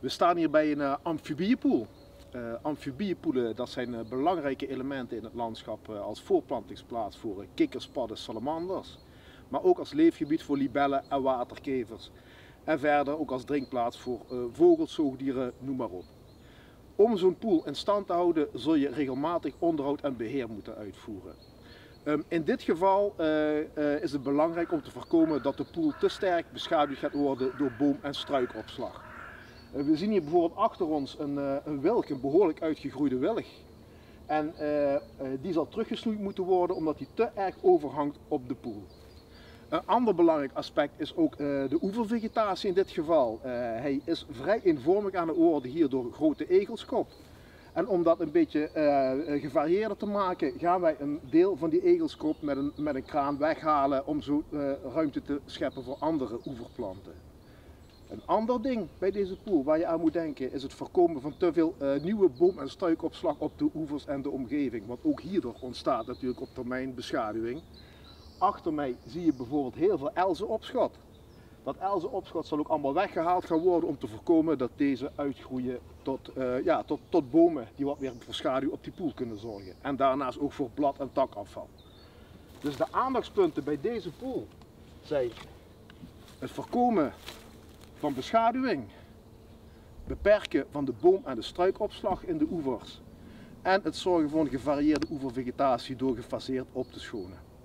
We staan hier bij een amfibiepoel. Amfibiepoelen, dat zijn belangrijke elementen in het landschap als voorplantingsplaats voor kikkers, padden, salamanders. Maar ook als leefgebied voor libellen en waterkevers. En verder ook als drinkplaats voor vogels, zoogdieren, noem maar op. Om zo'n poel in stand te houden zul je regelmatig onderhoud en beheer moeten uitvoeren. In dit geval is het belangrijk om te voorkomen dat de poel te sterk beschaduwd gaat worden door boom- en struikopslag. We zien hier bijvoorbeeld achter ons een wilg, een behoorlijk uitgegroeide wilg. En die zal teruggesnoeid moeten worden omdat die te erg overhangt op de poel. Een ander belangrijk aspect is ook de oevervegetatie in dit geval. Hij is vrij eenvormig aan het worden hier door grote egelskop. En om dat een beetje gevarieerder te maken gaan wij een deel van die egelskop met een kraan weghalen om zo ruimte te scheppen voor andere oeverplanten. Een ander ding bij deze poel waar je aan moet denken is het voorkomen van te veel nieuwe boom- en struikopslag op de oevers en de omgeving. Want ook hierdoor ontstaat natuurlijk op termijn beschaduwing. Achter mij zie je bijvoorbeeld heel veel elzenopschot. Dat elzenopschot zal ook allemaal weggehaald gaan worden om te voorkomen dat deze uitgroeien tot bomen die wat meer voor schaduw op die poel kunnen zorgen. En daarnaast ook voor blad- en takafval. Dus de aandachtspunten bij deze poel zijn het voorkomen van beschaduwing, beperken van de boom- en de struikopslag in de oevers en het zorgen voor een gevarieerde oevervegetatie door gefaseerd op te schonen.